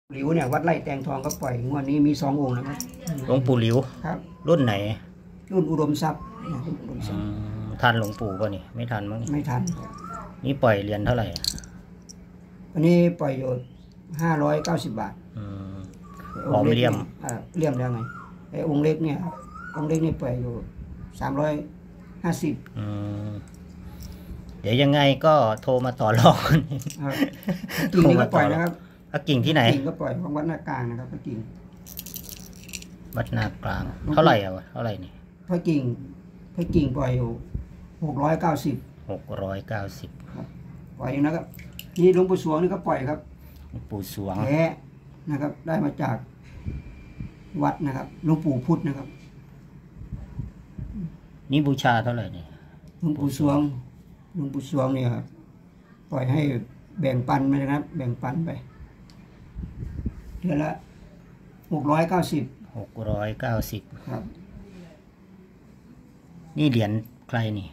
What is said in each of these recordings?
หลิวเนี่ยวัดไร่แตงทองก็ปล่อยงวดนี้มี2 องค์นะครับหลวงปู่หลิวครับรุ่นไหนรุ่นอุดมทรัพย์ทันหลวงปู่ป่ะนี่ไม่ทันมั้งไม่ทันนี่ปล่อยเหรียญเท่าไหร่อันนี้ปล่อยอยู่590 บาทหอมเลี่ยมเลี่ยมแล้วไงไอ้องค์เล็กเนี่ยองค์เล็กนี่ปล่อยอยู่350 เดี๋ยวยังไงก็โทรมาต่อรองกันกิ่งนี้ก็ปล่อยนะครับกิ่งที่ไหนกิ่งก็ปล่อยของวัดนากลางนะครับพระกิ่งวัดนากลางเท่าไหร่อ่ะเท่าไหร่นี่พระกิ่งปล่อยอยู่690ครับปล่อยนะครับนี่หลวงปู่สวงนี่ก็ปล่อยครับหลวงปู่สวงแท้นะครับได้มาจากวัดนะครับหลวงปู่พุทธนะครับนี่บูชาเท่าไหร่นี่หลวงปู่สวงเนี่ยครับปล่อยให้แบ่งปันไปนะครับแบ่งปันไปเดือนละ690 ครับนี่เหรียญใครนี่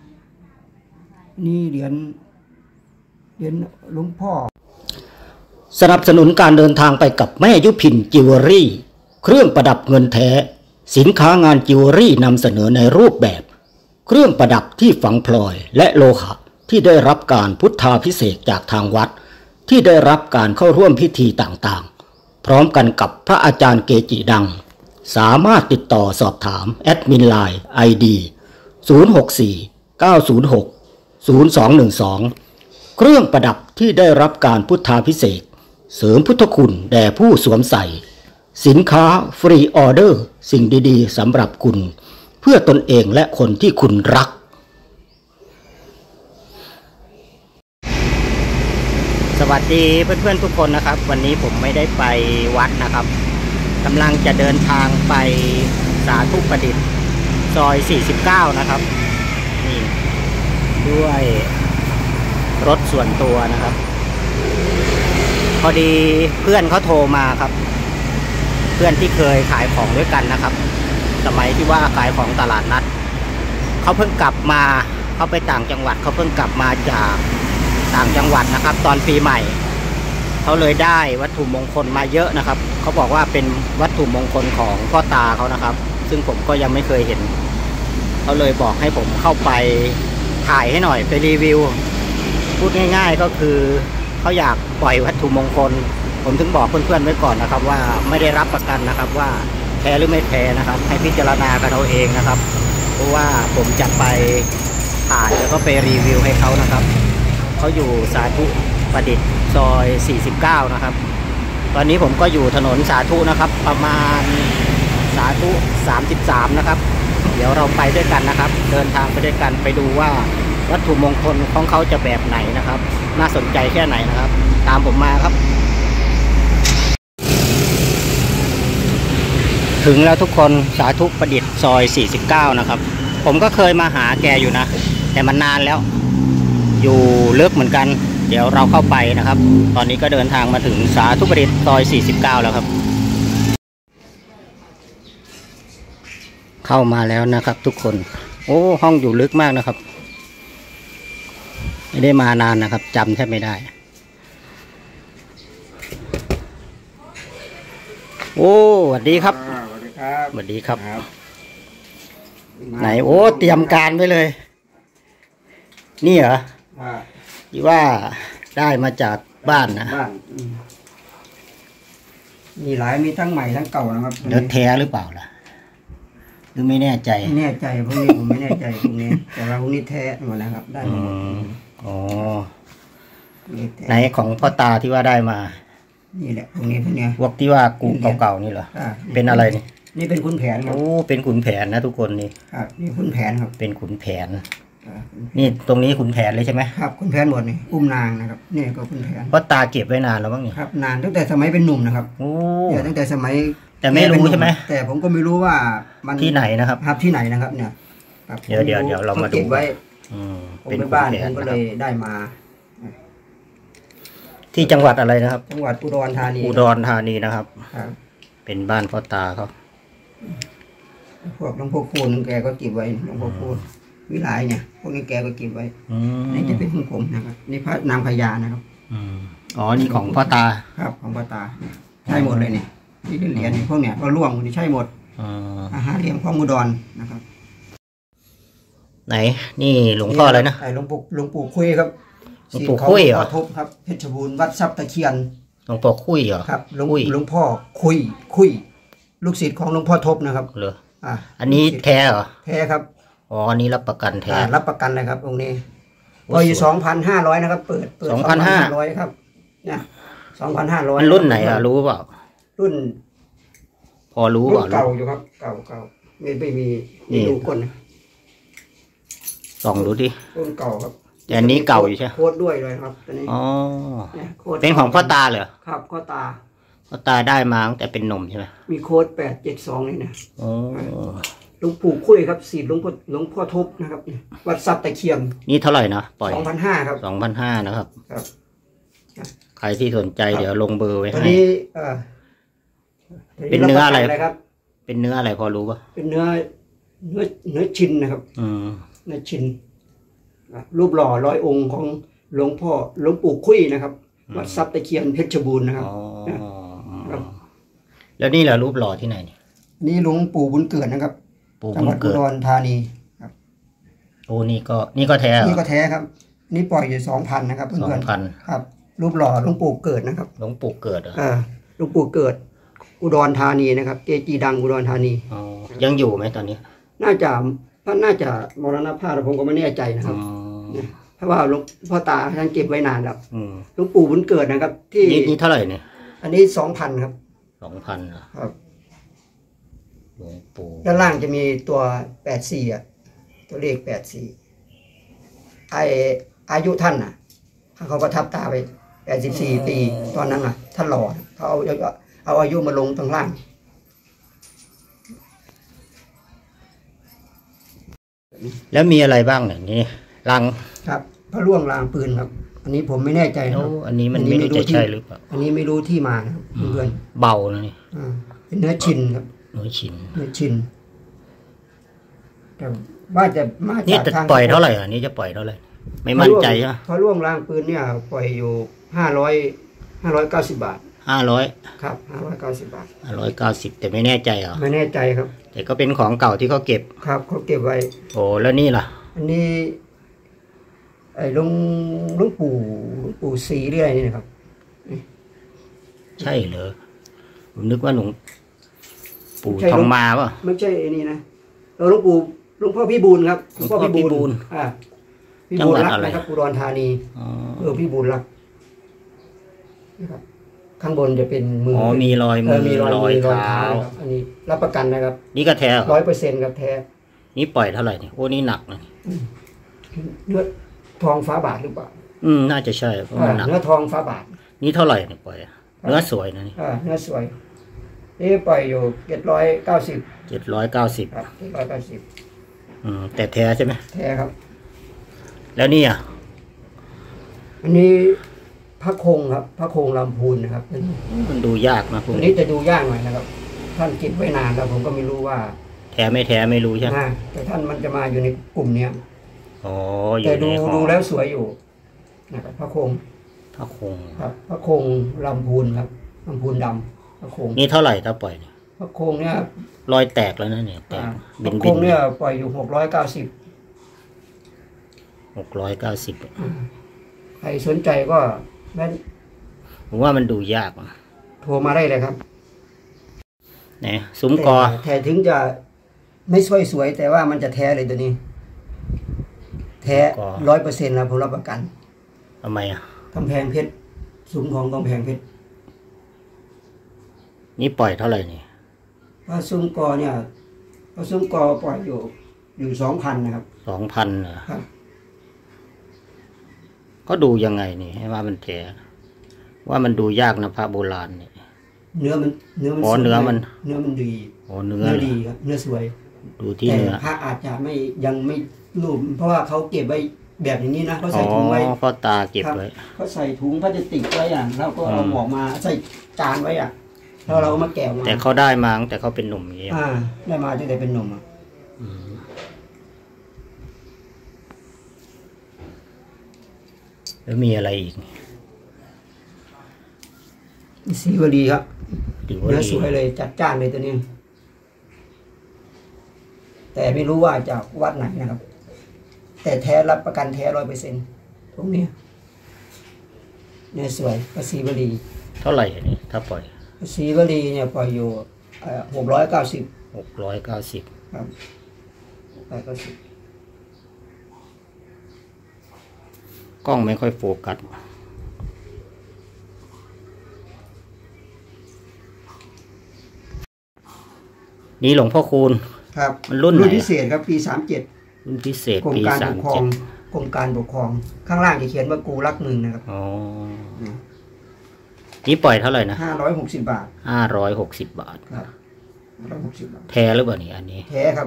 เหรียญหลวงพ่อสนับสนุนการเดินทางไปกับแม่ยุพินจิวเวลรี่เครื่องประดับเงินแท้สินค้างานจิวเวลรี่นำเสนอในรูปแบบเครื่องประดับที่ฝังพลอยและโลหะที่ได้รับการพุทธาภิเษกจากทางวัดที่ได้รับการเข้าร่วมพิธีต่างๆพร้อมกันกับพระอาจารย์เกจิดังสามารถติดต่อสอบถามแอดมินไลน์ ID 0649060212เครื่องประดับที่ได้รับการพุทธาภิเษกเสริมพุทธคุณแด่ผู้สวมใส่สินค้าฟรีออเดอร์สิ่งดีๆสำหรับคุณเพื่อตนเองและคนที่คุณรักสวัสดีเพื่อนๆทุกคนนะครับวันนี้ผมไม่ได้ไปวัดนะครับกำลังจะเดินทางไปสาธุประดิษฐ์ซอย49นะครับนี่ด้วยรถส่วนตัวนะครับพอดีเพื่อนเขาโทรมาครับเพื่อนที่เคยขายของด้วยกันนะครับสมัยที่ว่าขายของตลาดนัดเขาเพิ่งกลับมาเขาไปต่างจังหวัดเขาเพิ่งกลับมาจากต่างจังหวัดนะครับตอนปีใหม่เขาเลยได้วัตถุมงคลมาเยอะนะครับเขาบอกว่าเป็นวัตถุมงคลของพ่อตาเขานะครับซึ่งผมก็ยังไม่เคยเห็นเขาเลยบอกให้ผมเข้าไปถ่ายให้หน่อยไปรีวิวพูดง่ายๆก็คือเขาอยากปล่อยวัตถุมงคลผมถึงบอกเพื่อนๆไว้ก่อนนะครับว่าไม่ได้รับประกันนะครับว่าแท้หรือไม่แท้นะครับให้พิจารณากันเอาเองนะครับเพราะว่าผมจะไปถ่ายแล้วก็ไปรีวิวให้เขานะครับเขาอยู่สาธุประดิษฐ์ซอย49นะครับตอนนี้ผมก็อยู่ถนนสาธุนะครับประมาณสาธุ33นะครับเดี๋ยวเราไปด้วยกันนะครับเดินทางไปด้วยกันไปดูว่าวัตถุมงคลของเขาจะแบบไหนนะครับน่าสนใจแค่ไหนนะครับตามผมมาครับถึงแล้วทุกคนสาธุประดิษฐ์ซอย49นะครับผมก็เคยมาหาแกอยู่นะแต่มันนานแล้วอยู่ลึกเหมือนกันเดี๋ยวเราเข้าไปนะครับตอนนี้ก็เดินทางมาถึงสาธุประดิษฐ์ซอย49แล้วครับเข้ามาแล้วนะครับทุกคนโอ้ห้องอยู่ลึกมากนะครับไม่ได้มานานนะครับจำแทบไม่ได้โอ้สวัสดีครับสวัสดีครับไหนโอ้เตรียมการไว้เลยนี่เหรอที่ว่าได้มาจากบ้านนะมีหลายมีทั้งใหม่ทั้งเก่านะครับเดี๋ยวแท้หรือเปล่าล่ะหรือไม่แน่ใจไม่แน่ใจพวกนี้ผมไม่แน่ใจพวกนี้แต่ว่าพวกนี้แท้หมดนะครับได้หมดอ๋อไหนของพ่อตาที่ว่าได้มานี่แหละพวกนี้พวกที่ว่ากูเก่าๆนี่เหรอเป็นอะไรนี่นี่เป็นขุนแผนครับโอ้เป็นขุนแผนนะทุกคนนี่ครับนี่ขุนแผนครับเป็นขุนแผนนี่ตรงนี้ขุนแผนเลยใช่ไหมครับขุนแผนหมดนี่อุ้มนางนะครับนี่ก็ขุนแผนพ่อตาเก็บไว้นานแล้วบ้างนี่ครับนานตั้งแต่สมัยเป็นหนุ่มนะครับโอ้ตั้งแต่สมัยแต่ไม่รู้ใช่ไหมแต่ผมก็ไม่รู้ว่ามันที่ไหนนะครับครับที่ไหนนะครับเนี่ยเดี๋ยวเรามาดูไว้เป็นบ้านผมก็เลยได้มาที่จังหวัดอะไรนะครับจังหวัดอุดรธานีนะครับเป็นบ้านพ่อตาเขาพวกหลวงพ่อคูณแกก็เก็บไว้หลวงพ่อคูณวิไลเนี่ยพวกนี้แกก็เก็บไว้นี่จะเป็นของผมนะครับนี่พระนางพญานะครับอ๋อนี่ของพ่อตาครับของพ่อตาใช่หมดเลยนี่ที่เหรียญพวกเนี้ยก็ร่วงนี่ใช่หมดอาหารเลี้ยงพ่อมูดอนนะครับไหนนี่หลวงพ่ออะไรนะหลวงปู่คุยครับหลวงปู่คุยเหรอทบครับเพชรบูรณ์วัดทรัพย์ตะเคียนหลวงพ่อคุยเหรอครับหลวงพ่อคุยลูกศิษย์ของหลวงพ่อทบนะครับเหรออันนี้แท้เหรอแท้ครับอ๋ออันนี้รับประกันแท้รับประกันเลยครับองค์นี้ก็อยู่2,500นะครับเปิด2,500ครับเนี่ย2,500 มันรุ่นไหนอ่ะรู้เปล่ารุ่นพอรู้เปล่าเก่าอยู่ครับเก่าไม่มีดูก้นนะส่องดูดิรุ่นเก่าครับแต่อันนี้เก่าอยู่ใช่ไหมโค้ดด้วยเลยครับตัวนี้อ๋อโค้ดเป็นของพ่อตาเหรอครับพ่อตาพ่อตาได้มาตั้งแต่เป็นหนุ่มใช่ไหมมีโค้ด872นี่นะอ๋อหลวงปู่คุยครับศิษย์หลวงพ่อทบนะครับวัดทรัพย์ตะเคียนนี่เท่าไหร่นะปล่อย 2,500ครับ 2,500นะครับครับใครที่สนใจเดี๋ยวลงเบอร์ไว้ตัวให้นี้เป็นเนื้ออะไรครับเป็นเนื้ออะไรพอรู้ป่ะเป็นเนื้อชินนะครับเนื้อชินรูปหล่อร้อยองค์ของหลวงปู่คุยนะครับวัดทรัพย์ตะเคียนเพชรบูรณ์นะครับแล้วนี่แหละรูปหล่อที่ไหนนี่นี่หลวงปู่บุญเกิดนะครับปู่จังบุหวัญดอุเกิดดรธานีครับโอ้นี่ก็แท้เหรอนี่ก็แท้ครับ นี่ปล่อยอยู่2,000นะครับเพื่อน 2,000 ครับ รูปหล่อหลวงปู่เกิดนะครับหลวงปู่เกิดเหรอหลวงปู่เกิดอุดรธานีนะครับเกจิดังอุดรธานีอ๋อยังอยู่ไหมตอนนี้น่าจะมรณภาพผมก็ไม่แน่ใจนะครับเพราะว่าหลวงพ่อตาท่านเก็บไว้นานแล้วหลวงปู่บุญเกิดนะครับ ที่นี่เท่าไหร่เนี่ยอันนี้2,000ครับ 2,000เหรอครับหลวงปู่ด้านล่างจะมีตัว84ตัวเลข84อายุท่านเขาประทับตาไป84ปีตอนนั้นท่านหล่อเขาเอาอายุมาลงตรงล่างแล้วมีอะไรบ้างเนี่ยนี่ลังครับพระร่วงรางปืนครับ อันนี้ผมไม่แน่ใจครับอันนี้มันไม่รู้จะใช่หรือเปล่าอันนี้ไม่รู้ที่มานะครับเพื่อนเบานะนี่เป็นเนื้อชินครับเนื้อชิ้นเนื้อชินแต่ว่าจะมานี่จากจะทางปล่อยเท่าไหร่อ่ะนี่จะปล่อยเท่าไหร่ไม่มั่นใจใช่ไหมพระร่วงรางปืนเนี่ยปล่อยอยู่590 บาท 500 ครับ590 บาท 590แต่ไม่แน่ใจเหรอไม่แน่ใจครับแต่ก็เป็นของเก่าที่เขาเก็บครับเขาเก็บไว้โอ้แล้วนี่ล่ะอันนี้ไอ้หลวงปู่ศรีหรืออะไรนี่นะครับใช่เหรอผมนึกว่าหลวงปู่ทองมาป่ะไม่ใช่ไอ้นี่นะหลวงพ่อพี่บูลครับหลวงพ่อพี่บูลพี่บูลรักนะครับอุดรธานีพี่บูลรักนะครับข้างบนจะเป็นมือมีรอยมือรอยเท้าอันนี้รับประกันนะครับนี่ก็แท้ 100%ครับแท้นี่ปล่อยเท่าไหร่เนี่ยโอ้นี่หนักนะเนื้อทองฟ้าบาทหรือเปล่าน่าจะใช่เพราะมันหนักเนื้อทองฟ้าบาทนี่เท่าไหร่เนี่ยปล่อยเนื้อสวยนะนี่เนื้อสวยนี่ปล่อยอยู่790 790 ครับ790 แต่แท้ใช่ไหมแท้ครับแล้วนี่อ่ะอันนี้พระคงครับพระคงลำพูนนะครับมันดูยากนะพวกอันนี้นี้จะดูยากหน่อยนะครับ ท่านเก็บไว้นานแล้วผมก็ไม่รู้ว่าแท้ไม่แท้ไม่รู้ใช่ไหมแต่ท่านมันจะมาอยู่ในกลุ่มเนี้ยอ๋ออแต่ยู่ในดูแล้วสวยอยู่นะครับพระคงพระคงครับพระคงลำพูนครับลำพูนดำพระคงนี่เท่าไหร่ถ้าปล่อยเนี่ยพระคงเนี่ยรอยแตกแล้วนะเนี่ยแตกพระคงเนี่ยปล่อยอยู่690 690 ใครสนใจก็ผมว่ามันดูยากนะโทรมาได้เลยครับเนี่ยซุ้มกอแต่ถึงจะไม่สวยแต่ว่ามันจะแท้เลยตัวนี้ แท้ 100%แล้วผมรับประกันทำไมอ่ะกำแพงเพชรซุ้มของกำแพงเพชรนี่ปล่อยเท่าไหร่นี่พระซุ้มกอเนี่ยพระซุ้มกอปล่อยอยู่ 2,000 นะครับ 2,000เหรอครับก็ดูยังไงนี่ให้ว่ามันแท้ว่ามันดูยากนะพระโบราณนี่เนื้อมันอ๋อเนื้อมันดีอ๋อเนื้อดีครับเนื้อสวยดูที่แต่เนื้อพระอาจจะยังไม่รูปเพราะว่าเขาเก็บไว้แบบอย่างนี้นะเขาใส่ถุงไว้พ่อตาเก็บไว้เขาใส่ถุงพลาสติกไว้แล้วก็เอาออกมาใส่จานไว้แล้วเราก็มาแกะมาแต่เขาได้มาตั้งแต่เขาเป็นหนุ่มอย่างนี้ได้มาตั้งแต่เป็นหนุ่มแล้วมีอะไรอีกศรีวลีครับถือว่าเนื้อดีสวยเลยจัดจ้านเลยตัวนี้ แต่ไม่รู้ว่าจากวัดไหนนะครับ แต่แท้รับประกันแท้100%ตรงนี้เนื้อสวยภาษีวลีเท่าไหร่อันนี้ถ้าปล่อยภาษีวลีเนี่ยปล่อยอยู่690 690 ครับ690 กล้องไม่ค่อยโฟกัสนี่หลวงพ่อคูณครับมันรุ่นไหนพิเศษครับปี37 รุ่นพิเศษกรมปีการปกครอง 37 กรมการปกครองข้างล่างจะเขียนว่ากูรักมึงนะครับอ๋อนี่ปล่อยเท่าไหร่นะ 560 บาท 560 บาทครับ560 บาทแท้หรือเปล่านี่อันนี้แท้ครับ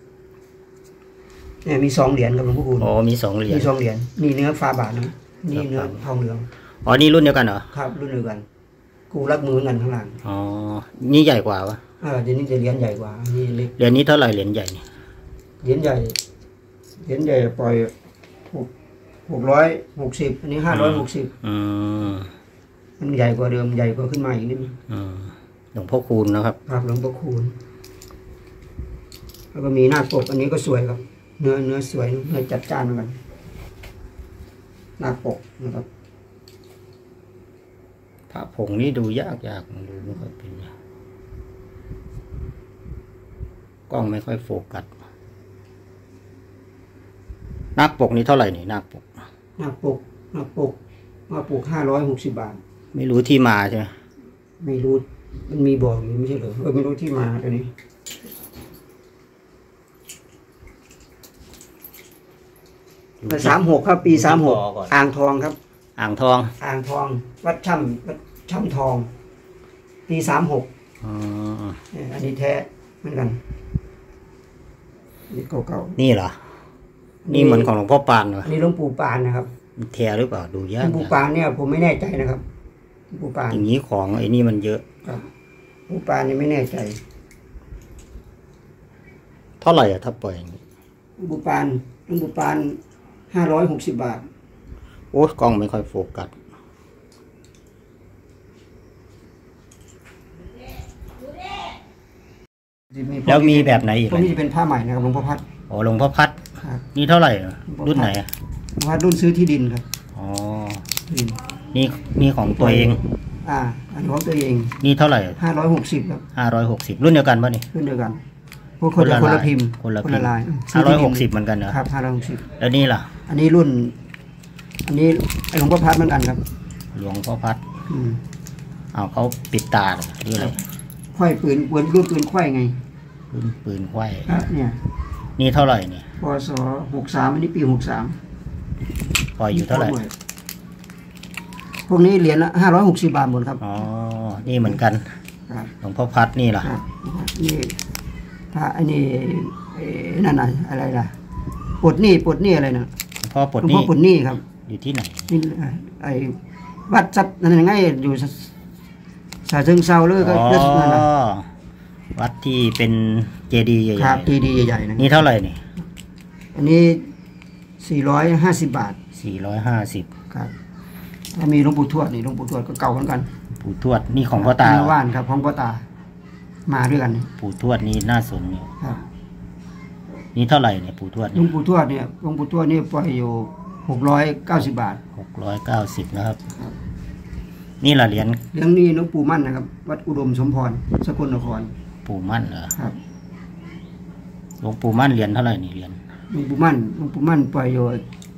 เนี่ยมี2 เหรียญครับหลวงพ่อคูณอ๋อมี2 เหรียญมี2 เหรียญนี่เนื้อฟ้าบาทนะนี่เนื้อทองเหลืองอ๋อนี่รุ่นเดียวกันเหรอครับรุ่นเดียวกัน กูรักมือกันข้างล่างอ๋อนี่ใหญ่กว่าวะเดี๋ยวนี้จะเหรียญใหญ่กว่านี่เล็กเหรียญนี้เท่าไหร่เหรียญใหญ่นี่เหรียญใหญ่ปล่อย660อันนี้560 อืมมันใหญ่กว่าเดิมใหญ่กว่าขึ้นมาอีกนิดนึงหลวงพ่อคูณนะครับครับหลวงพ่อคูณแล้วก็มีหน้าปกอันนี้ก็สวยครับ เนื้อสวยเนื้อจัดจ้านเหมือนกันหน้าปกนะครับพระผงนี่ดูยากดูไม่ค่อยเป็นกล้องไม่ค่อยโฟกัสหน้าปกนี้เท่าไหร่นี่หน้าปกหน้าปก560 บาทไม่รู้ที่มาใช่ไหมไม่รู้มันมีบอกอยู่ไม่ใช่เหรอไม่รู้ที่มาตัวนี้36ครับปี36อ่างทองครับอ่างทองอ่างทองวัดช่ำทองปี36 อ๋ออันนี้แท้เหมือนกันนี่เก่านี่เหรอ นี่เหมือนของหลวงพ่อปานเหรออันนี้หลวงปู่ปานนะครับมันแท้หรือเปล่าดูหลยาว กงปู่ปานเนี่ยผมไม่แน่ใจนะครับหลวงปู่ปานอย่างนี้ของไอ้นี่มันเยอะครับหลวงปู่ปานนี่ไม่แน่ใจเท่าไหร่อะถ้าปล่อยอย่างนี้หลวงปู่ปาน560 บาทโอ้กล้องไม่ค่อยโฟกัสแล้วมีแบบไหนอีกพวกนี้จะเป็นผ้าใหม่นะครับหลวงพ่อพัดอ๋อหลวงพ่อพัดครับนี่เท่าไหร่อะรุ่นไหนอะหลวงพ่อพัดรุ่นซื้อที่ดินครับอ๋อที่ดินนี่ของตัวเองอันนี้ของตัวเองนี่เท่าไหร่ 560ครับ 560รุ่นเดียวกันป่ะนี่รุ่นเดียวกันพวกคนละพิมพ์คนละพิมพ์ลาย 560เหมือนกันเหรอครับ560 แล้วนี่ล่ะอันนี้รุ่น อันนี้หลวงพ่อพัดเหมือนกันครับหลวงพ่อพัดอืมเอาเขาปิดตาเลยหรืออะไรไขว้ปืนรุ่นปืนไขว้ไงรุ่นปืนไขว้ครับเนี่ยนี่เท่าไหร่นี่พศ63อันนี้ปี63 ปล่อยอยู่เท่าไหร่พวกนี้เหรียญละ560 บาทหมดครับอ๋อนี่เหมือนกันครับหลวงพ่อพัดนี่ล่ะครับนี่ถ้าอันนี้นั่นน่ะอะไรล่ะปลดหนี้อะไรนะหลวงพ่อปลดหลวงหพ่อนี่ปลดหนี้ครับอยู่ที่ไหนนี่ไอ้วัดจัดนั่นยังไงอยู่ฉะเชิงเทราเลยก็อ๋อนั่นน่ะวัดที่เป็นเจดีย์ใหญ่ครับดีใหญ่ๆนะๆนี่เท่าไหร่นี่อันนี้450 บาท 450 ครับถ้ามีหลวงปู่ทวดนี่หลวงปู่ทวดก็เก่าเหมือนกันปู่ทวดนี่ของพ่อตาเนื้อว่านครับของพ่อตามาด้วยกันปู่ทวดนี่น่าสนนี่ครับนี่เท่าไหร่เนี่ยปู่ทวดหลวนี่งปู่ทวดเนี่ยหลวงปู่ทวดนี่ปล่อยอยู่690 บาท 690นะครับ นี่ล่ะเหรียญเรื่องนี้หลวงปู่มั่นนะครับ วัดอุดมสมพรสกลนครปู่มั่นเหรอครับหลวงปู่มั่นเหรียญเท่าไหร่นี่เหรียญหลวงปู่มั่นปล่อยอยู่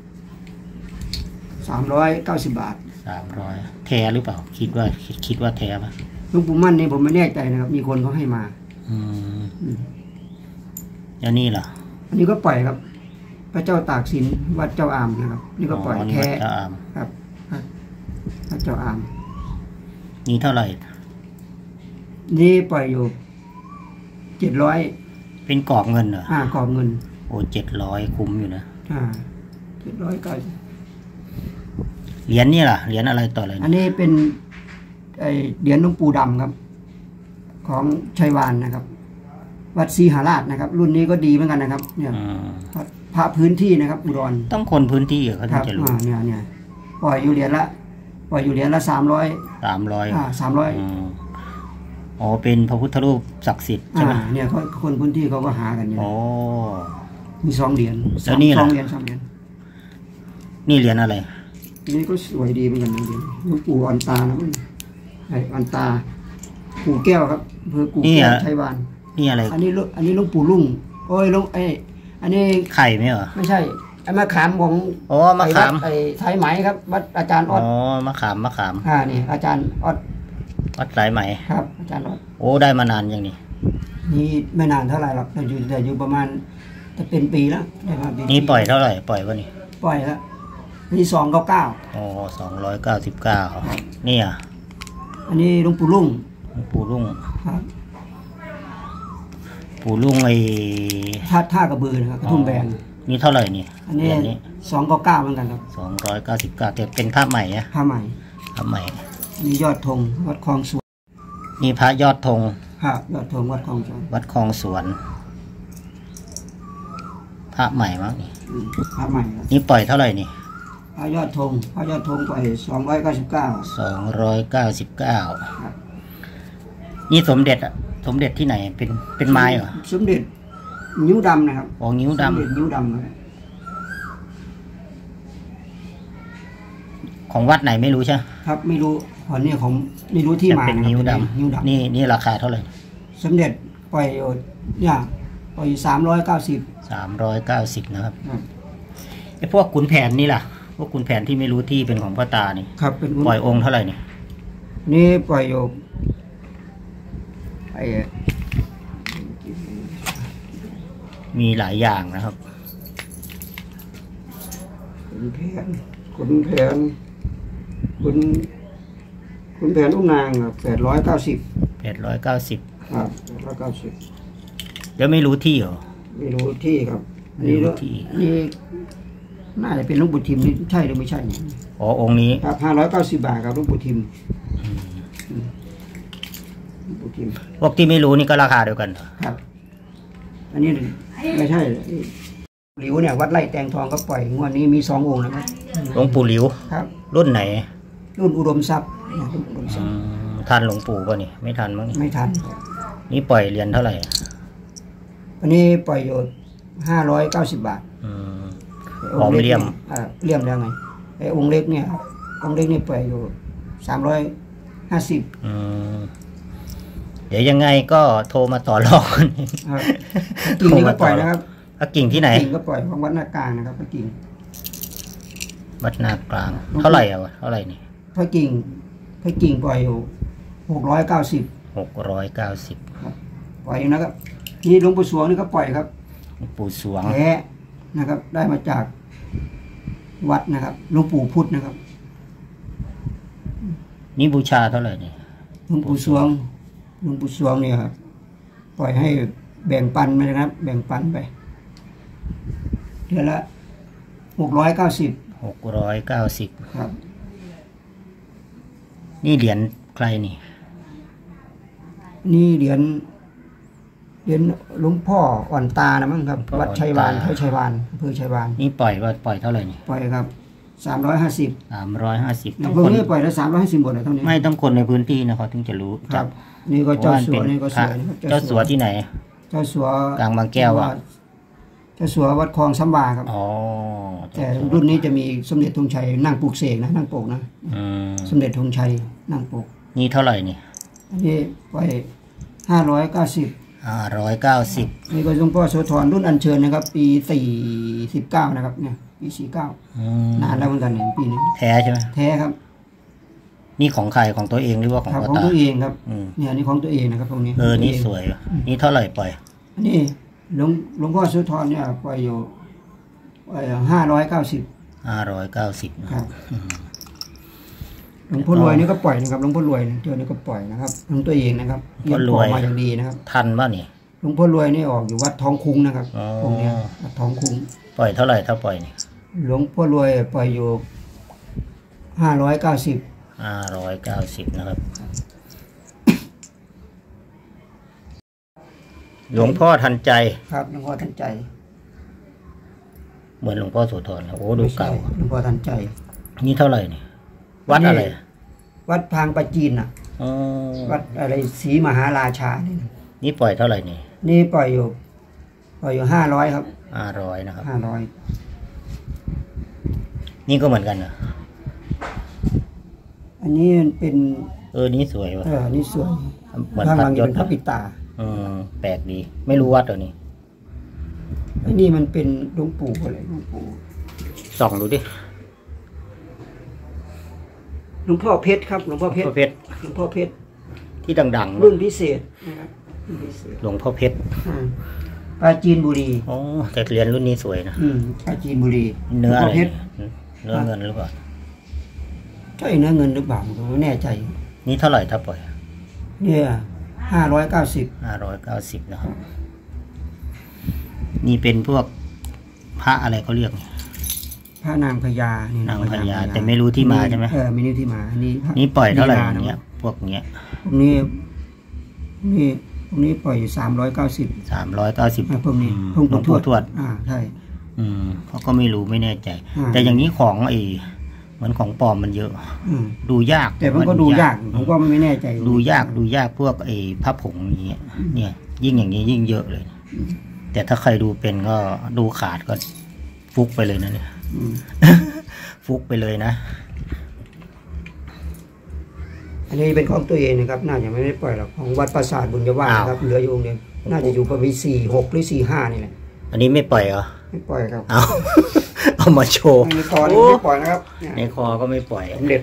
390 บาท 300แท้หรือเปล่าคิดว่าแท้ปะหลวงปู่มั่นนี่ผมไม่แน่ใจนะครับ มีคนเขาให้มาอืมอืมแล้วนี่ล่ะอันนี้ก็ปล่อยครับ พระเจ้าตากสินวัดเจ้าอามนะครับ นี่ก็ปล่อยนี่แท้วัดเจ้าอามครับวัดเจ้าอามนี่เท่าไหร่นี่ปล่อยอยู่700 เป็นกรอบเงินเหรอกรอบเงินโอ้700คุ้มอยู่นะ 790 เหรียญนี่ล่ะเหรียญอะไรต่ออะไรอันนี้เป็นเหรียญหลวงปู่ดำครับ ของชัยวานนะครับ วัดศรีหาราชนะครับ รุ่นนี้ก็ดีเหมือนกันนะครับ เนี่ยอืมพระพื้นที่นะครับอุดรต้องคนพื้นที่เหรอเขาคถึรังบจะรู้เนี่ยปล่อยอยู่เหรียญละปล่อยอยู่เหรียญละ300 300 300 อ๋อเป็นพระพุทธรูปศักดิ์สิทธิ์ใช่ไหมเนี่ยเขาคนพื้นที่เขาก็หากันอยู่โอ้มี2 เหรียญแล้วนี่ล่ะ 2 เหรียญ 2 เหรียญนี่เหรียญอะไรนี่ก็สวยดีเหมือนกันนะเหรียญหลวงปู่อันตานะมันไอ้อันตาปู่แก้วครับอำเภอปู่แก้วชัยวานนี่อะไรอันนี้หลวงปู่ลุ่งโอ้ยหลวงอันนี้ไข่ไหมเหรอไม่ใช่ไอ้มะขามของอ๋อมะขามไอ้ไทยไหมครับวัดอาจารย์ออ๋ออดมะขามนี่อาจารย์ออดวัดสายไหมครับอาจารย์ออดโอ้ได้มานานอย่างนี้นี่ไม่นานเท่าไหร่หรอกแต่อยู่ประมาณจะเป็นปีแล้วได้มาเป็นนี่ปล่อยเท่าไหร่ปล่อยวะนี่ปล่อยแล้วนี่299 อ๋อ299นี่อ่ะอันนี้หลวงปู่ลุ่งปู่รุ่งครับปู่รุ่งไอ้ท่ากระบือนะครับกระทุ่มแบนนี่เท่าไหร่นี่อันนี้เหรียญนี้ 299เหมือนกันครับ 299แต่เป็นพระใหม่อะผ้าใหม่พระใหม่อันนี้ยอดธงวัดคลองสวนนี่พระยอดธงครับยอดธงวัดคลองสวนวัดคลองสวน พระใหม่มั้งนี่ผ้าใหม่ครับนี่ปล่อยเท่าไหร่นี่พระยอดธงไป299 299นี่สมเด็จอะสมเด็จที่ไหนเป็นไม้เหรอสมเด็จนิ้วดำนะครับอ๋อนิ้วสมเด็จดำนิ้วดำครับของวัดไหนไม่รู้ใช่ไหมครับไม่รู้ขอนนี้ผมไม่รู้ที่แต่มาเป็นนะครับนิ้วดนิ้วดำำนี่ราคาเท่าไหร่สมเด็จปล่อยอยู่เนี่ยปล่อย390 390นะครับครับไอ้พวกขุนแผนนี่ล่ะ พวกขุนแผนที่ไม่รู้ที่เป็นของพ่อตานี่ครับเป็นปล่อยองค์เท่าไหร่นี่นี่ปล่อยอยู่ไอ้มีหลายอย่างนะครับขุนแผนอุ้งนางครับ890 890 ครับ890 แล้วไม่รู้ที่เหรอไม่รู้ที่ครับอันไม่นี้รู้ที่นี่น่าจะเป็นหลวงปู่ทิมนี่ใช่หรือไม่ใช่เนี่ยอ๋อองค์นี้ครับ590 บาทครับหลวงปู่ทิมหลวงปู่ทิมพวกที่ไม่รู้นี่ก็ราคาเดียวกันครับ อันนี้ไม่ใช่หลิวเนี่ยวัดไร่แตงทองก็ปล่อยงวดนี้มี2 องค์นะครับหลวงปู่หลิวครับรุ่นไหนรุ่นอุดมทรัพย์เนี่ยรุ่นอุดมทรัพย์ทันหลวงปู่ป่ะนี่ไม่ทันมั้งนี่ไม่ทันนี่ปล่อยเหรียญเท่าไหร่อันนี้ปล่อยอยู่590 บาทหอมเลี่ยมเลี่ยมแล้วไงไอ้องค์เล็กเนี่ยองค์เล็กนี่ปล่อยอยู่350 เดี๋ยวยังไงก็โทรมาต่อรองกันครับกิ่งนี่ก็ปล่อยนะครับกิ่งที่ไหนกิ่งก็ปล่อยของวัดนากลางนะครับพระกิ่งวัดนากลาง เท่าไหร่อ่ะเท่าไหร่นี่พระกิ่งปล่อยอยู่690 690 ครับปล่อยอยู่นะครับนี่หลวงปู่สวงนี่ก็ปล่อยครับหลวงปู่สวงแท้นะครับ ได้มาจากวัดนะครับหลวงปู่พุทธนะครับนี่บูชาเท่าไหร่นี่หลวงปู่สวงเนี่ยครับปล่อยให้แบ่งปันไปนะครับ แบ่งปันไปเดือนละ690 690 ครับนี่เหรียญใครนี่นี่เหรียญหลวงพ่ออ่อนตานะมั้งครับ วัดชัยวานอำเภอชัยวานนี่ปล่อยเท่าไหร่นี่ปล่อยครับ350 350 พวกนี้ปล่อยแล้ว350หมดเลยเท่านี้ไม่ต้องคนในพื้นที่นะเขาถึงจะรู้ครับ นี่ก็เจ้าสัวนี่ก็สวยนะครับเจ้าสัวที่ไหนเจ้าสัวกลางบางแก้วอ่ะเจ้าสัววัดคลองสัมบาครับอ๋อแต่รุ่นนี้จะมีสมเด็จธงชัยนั่งปลูกเสกนะนั่งปกนะ สมเด็จธงชัยนั่งปกนี่เท่าไหร่นี่อันนี้ปล่อย590 590 นี่ก็หลวงพ่อโสธรรุ่นอัญเชิญนะครับ ปี49นะครับเนี่ยปี49นานแล้วเหมือนกันเนี่ยปีนี้แท้ใช่ไหมแท้ครับนี่ของใครของตัวเองหรือว่าของครับพ่อของตาตัวเองครับเนี่ยอันนี้ของตัวเองนะครับตรงนี้นี่สวยนี่เท่าไหร่ปล่อยอันนี้หลวงพ่อโสธรเนี่ยปล่อยอยู่590 590 ครับหลวงพ่อรวยนี่ก็ปล่อยนะครับหลวงพ่อรวยเจ้านี่ก็ปล่อยนะครับของตัวเองนะครับเรียนปล่อยมาอย่างดีนะครับทันป่ะนี่หลวงพ่อรวยนี่ออกอยู่วัดท้องคุ้งนะครับตรงเนี้ยวัดท้องคุ้งปล่อยเท่าไหร่ถ้าปล่อยนี่หลวงพ่อรวยปล่อยอยู่590 590นะครับหลวงพ่อทันใจครับหลวงพ่อทันใจเหมือนหลวงพ่อโสธรนะโอ้ดูเก่าหลวงพ่อทันใจนี่เท่าไหร่นี่วัดอะไรวัดพางปะจีนอ่ะอ๋อวัดอะไรศรีมหาราชานี่นะนี่ปล่อยเท่าไหร่นี่นี่ปล่อยอยู่500ครับ 500นะครับ 500 นี่ก็เหมือนกันเหรออันนี้มันเป็นนี่สวยว่ะนี่สวยเหมือนข้างหพัลัดงยจะศเป็นพระปิตาแปลกดี ไม่รู้วัดตัวนี้อันนี้มันเป็นหลวงปู่อะไรหลวงปู่ส่องดูดิหลวงพ่อเพชรครับหลวงพ่อเพชรพ่อเพชรหลวงพ่อเพชรที่ดังๆรุ่นพิเศษนะครับรุ่นพิเศษหลวงพ่อเพชรปราจีนบุรีอ๋อแต่เหรียญรุ่นนี้สวยนะปราจีนบุรีเนื้อหลวงอะพ่ไรเพชรเนื้อเงินหรือเปล่าใช่เนื้อเงินหรือเปล่าผมไม่แน่ใจนี่เท่าไหร่ถ้าปล่อยเนี่ย590 590นะครับ นี่เป็นพวกพระอะไรเขาเรียกเนี่ยพระนางพญานี่นางพญาแต่ไม่รู้ที่มาใช่ไหมไม่รู้ที่มาอันนี้พระนี่ปล่อยเท่าไหร่ลีลเนี้ยพวกเนี้ยพวกนี้ปล่อยอยู่390 390 พวกนี้หลวงปู่ทวดใช่เขาก็ไม่รู้ไม่แน่ใจอ่าแต่อย่างนี้ของเหมือนของปลอมมันเยอะ ดูยากแต่มันก็ดูยากผมก็ไม่แน่ใจดูยากพวกพระผงอย่างเงี้ยเนี่ย ยิ่งอย่างนี้ยิ่งเยอะเลย แต่ถ้าใครดูเป็นก็ดูขาดก็ฟุกไปเลยนะเนี่ย ฟุกไปเลยนะอันนี้เป็นของตัวเองนะครับน่าจะไม่ได้ปล่อยหรอกของวัดปราสาทบุญญาวาสนะครับเหลืออยู่องค์เดียวน่าจะอยู่ประมาณ46 หรือ 45นี่แหละอันนี้ไม่ปล่อยเหรอไม่ปล่อยครับเอามาโชว์ในคอนี่ไม่ปล่อยนะครับในคอก็ไม่ปล่อยสมเด็จ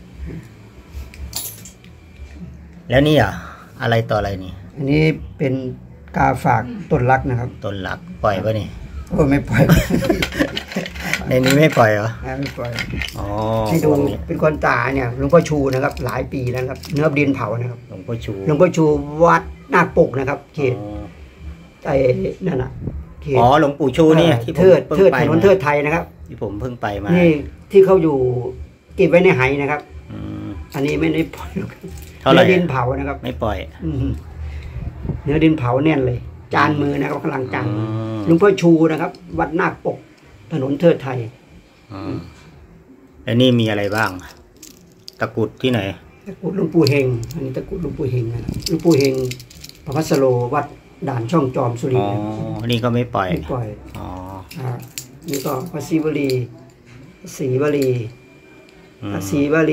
แล้วนี่อ่ะอะไรต่ออะไรนี่อันนี้เป็นกาฝากต้นรักนะครับต้นหลักปล่อยปะนี่ไม่ปล่อยในนี้ไม่ปล่อยเหรอไม่ปล่อยอ๋อที่ดูเป็นคนตาเนี่ยหลวงพ่อชูนะครับ หลายปีแล้วนะครับ เนื้อดินเผานะครับหลวงพ่อชูหลวงพ่อชูวัดนาคปกนะครับเขตไอ้นั่นน่ะเขตหลวงปู่ชูนี่ที่ผมเทิดเพิ่งเทิดไปถนนเทิดไทยนะครับที่ผมเพิ่งไปมานี่ที่เขาอยู่เก็บไว้ในไหนะครับอืมอันนี้ไม่ได้ปล่อยหรอกเท่าไหร่เนื้อดินเผานะครับไม่ปล่อยเนื้อดินเผาแน่นเลย จานมือนะครับกำลังจานอืมหลวงพ่อชูนะครับ วัดนาคปก ถนนเทิดไทยแล้วนี่มีอะไรบ้าง ตะกรุดที่ไหนตะกรุดหลวงปู่เฮงอันนี้ตะกรุดหลวงปู่เฮงนะครับหลวงปู่เฮงพระพัสโลวัดด่านช่องจอมสุรินทร์นะครับนี่ก็ไม่ปล่อยไม่ปล่อยอ๋อนี่ก็พระศิวลีศรีวลีอืมพระศรีวลี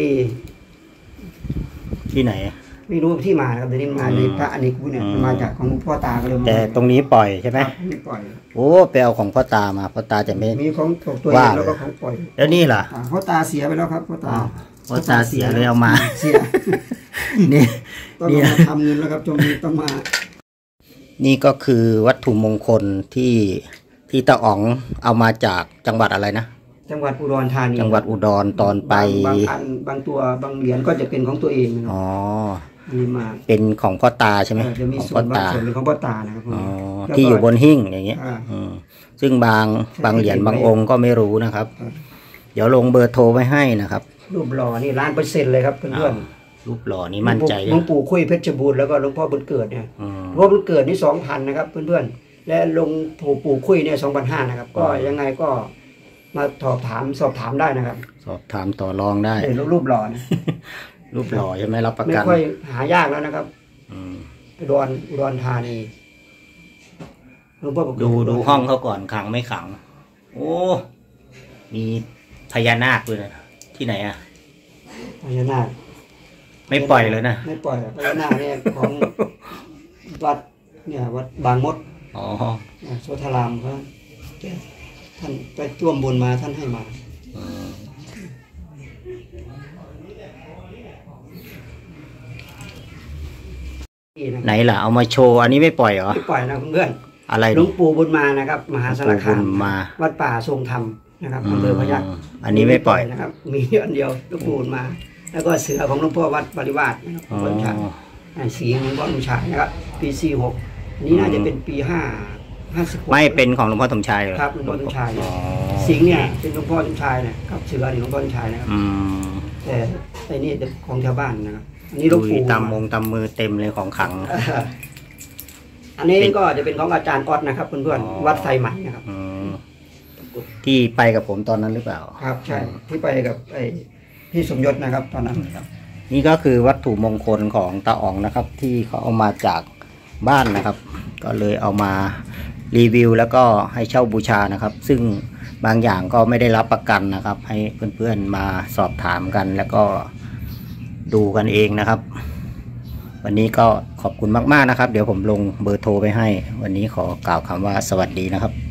ที่ไหนไม่รู้ที่มานะครับแต่นี่มาในพระอเนกบุญเนี่ยมันมาจากของหลวงพ่อตาก็เลยมาแต่ตรงนี้ปล่อยใช่ไหมไม่ปล่อยโอ้ไปเอาของพ่อตามาพ่อตาจะไม่มีของตัวเองว่าแล้วก็ของปล่อยแล้วนี่ล่ะพ่อตาเสียไปแล้วครับพ่อตาพ่อตาเสียเลยเอามาเสียนี่ต้องนี่มาทำเงินแล้วครับจงนี้ต้องมานี่ก็คือวัตถุมงคลที่ตาอ๋องเอามาจากจังหวัดอะไรนะจังหวัดอุดรธานีจังหวัดอุดรตอนไปบางอันบางตัวบางเหรียญก็จะเป็นของตัวเองนะครับอ๋อมีมาเป็นของพ่อตาใช่ไหมจะมีของส่วพ่อนบางตาส่วนเป็นของพ่อตานะครับอ๋อแล้วก็ที่อยู่บนหิ้งอย่างเงี้ยอ่าซึ่งบางเหรียญบางองค์ก็ไม่รู้นะครับครับเดี๋ยวลงเบอร์โทรไว้ให้นะครับรูปหล่อนี่1,000%เลยครับเพื่อนรูปหล่อๆนี้มั่นใจหลวงปู่คุยเพชรบูรณ์แล้วก็หลวงพ่อบุญเกิดเนี่ยอืมหลวงพ่อบุญเกิดนี่2,000นะครับเพื่อนๆและหลวงปู่คุยเนี่ย2,500นะครับ ก็ยังไงก็มาสอบถามได้นะครับสอบถามต่อรองได้เห็นรูปหล่อนะรูปหล่อใช่ไหมรับประไม่กันค่อยหายากแล้วนะครับอืมอุดรธานีหลวงพ่อบุญเกิดูห้องเขาก่อนขังไม่ขัง โอ้มีพญานาคด้วยนะที่ไหนอ่ะพญานาคไม่ปล่อยเลยนะไม่ปล่อยพญานาคเนี่ยของวัดเนี่ยวัดบางมดอ๋อโสธารามครับท่านไปร่วมบุญมาท่านให้มาอืม ไหนล่ะเอามาโชว์อันนี้ไม่ปล่อยเหรอไม่ปล่อยนะเพื่อนอะไรหลวนี่งปู่บุญมานะครับ มหาสารคามหลวงปู่บุญมาวัดป่าทรงธรรมนะครับอำเภอพยัคฆ์อันนี้ไม่ปล่อยนะครับ มีอันเดียวหลวงปู่บุญมา แล้วก็เสือของหลวงพ่อวัดปริวาสนะครับหลวงพ่อชายสีของหลวงพ่อลุงชายนะครับปี46อันนี้น่าจะเป็นปี56 ไม่เป็นของหลวงพ่อสมชายเหรอครับหลวงพ่อลุงชายอ๋อสิงห์เนี่ยเป็นหลวงพ่อลุงชายเนี่ยกับเสือนี่หลวงพ่อลุงชายนะครับอืมแต่ไอ้นี่เป็นของชาวบ้านนะครับอันนี้หลวงดูปู่ตามตามมือเต็มเลยของขังอันนี้ก็จะเป็นของอาจารย์ออดนะครับเพื่อนอ๋อๆวัดไซใหม่นะครับอืมที่ไปกับผมตอนนั้นหรือเปล่าครับใช่ที่ไปกับไอ้พี่สมยศนะครับตอนนั้นครับนี่ก็คือวัตถุมงคลของตาอ๋องนะครับ ที่เขาเอามาจากบ้านนะครับ ก็เลยเอามารีวิวแล้วก็ให้เช่าบูชานะครับ ซึ่งบางอย่างก็ไม่ได้รับประกันนะครับ ให้เพื่อนๆมาสอบถามกันแล้วก็ดูกันเองนะครับ วันนี้ก็ขอบคุณมากๆนะครับ เดี๋ยวผมลงเบอร์โทรไปให้ วันนี้ขอกล่าวคำว่าสวัสดีนะครับ